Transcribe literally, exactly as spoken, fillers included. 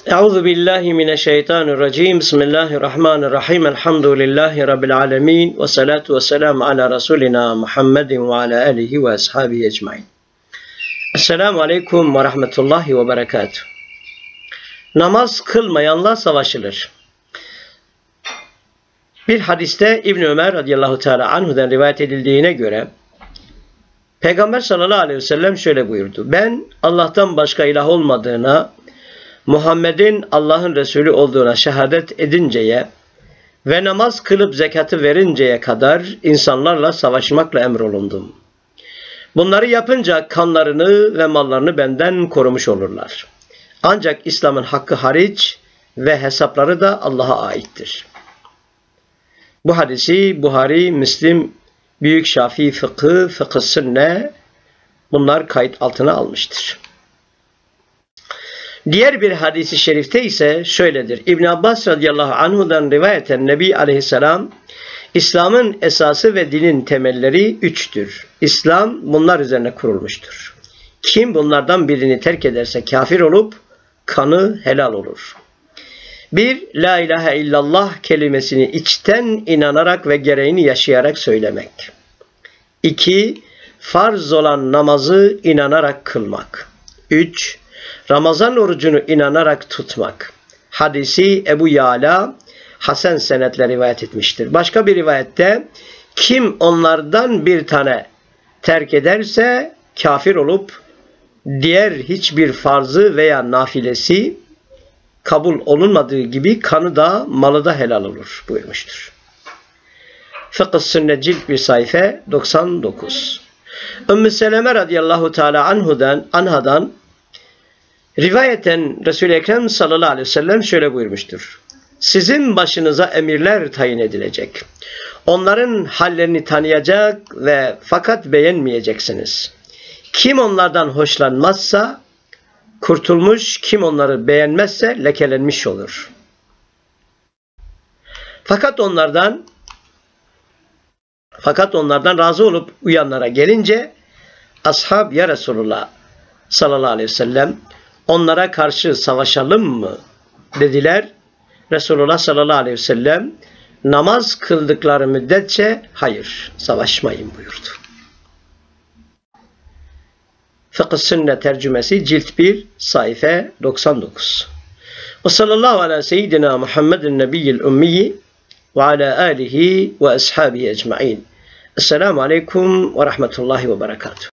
Euzu billahi mineşşeytanirracim. Bismillahirrahmanirrahim. Elhamdülillahi rabbil alamin ve salatu vesselam ala rasulina Muhammedin ve ala alihi ve ashabihi ecmaîn. Esselamu aleyküm ve rahmetullahi ve berekatuhu. Namaz kılmayanla savaşılır. Bir hadiste İbn Ömer radıyallahu teala anhu'dan rivayet edildiğine göre Peygamber sallallahu aleyhi ve sellem şöyle buyurdu: Ben Allah'tan başka ilah olmadığına, Muhammed'in Allah'ın Resulü olduğuna şehadet edinceye ve namaz kılıp zekatı verinceye kadar insanlarla savaşmakla emrolundum. Bunları yapınca kanlarını ve mallarını benden korumuş olurlar. Ancak İslam'ın hakkı hariç ve hesapları da Allah'a aittir. Bu hadisi Buhari, Müslim, Büyük Şafii Fıkhı, Fıkhı Sünne bunlar kayıt altına almıştır. Diğer bir hadisi şerifte ise şöyledir. İbn Abbas radıyallahu anhu'dan rivayeten Nebi aleyhisselam, İslam'ın esası ve dinin temelleri üçtür. İslam bunlar üzerine kurulmuştur. Kim bunlardan birini terk ederse kafir olup kanı helal olur. Bir, La ilahe illallah kelimesini içten inanarak ve gereğini yaşayarak söylemek. İki, farz olan namazı inanarak kılmak. Üç, Ramazan orucunu inanarak tutmak. Hadisi Ebu Yala Hasan senetle rivayet etmiştir. Başka bir rivayette kim onlardan bir tane terk ederse kafir olup diğer hiçbir farzı veya nafilesi kabul olunmadığı gibi kanı da malı da helal olur buyurmuştur. Fıkıh Sünnet cilt bir sayfa doksan dokuz. Ümmü Seleme radıyallahu teala anhudan anhadan rivayeten Resul-i Ekrem sallallahu aleyhi ve sellem şöyle buyurmuştur: Sizin başınıza emirler tayin edilecek. Onların hallerini tanıyacak ve fakat beğenmeyeceksiniz. Kim onlardan hoşlanmazsa kurtulmuş, kim onları beğenmezse lekelenmiş olur. Fakat onlardan fakat onlardan razı olup uyanlara gelince ashab ya Resulullah sallallahu aleyhi ve sellem onlara karşı savaşalım mı dediler. Resulullah sallallahu aleyhi ve sellem namaz kıldıkları müddetçe hayır savaşmayın buyurdu. Fıkıh Sünnet tercümesi cilt bir sayfa doksan dokuz. Ve sallallahu ala seyyidina Muhammedin nebiyyil ummiyi ve ala alihi ve ashabihi ecmaîn. Esselamu aleyküm ve rahmetullahi ve berekatuhu.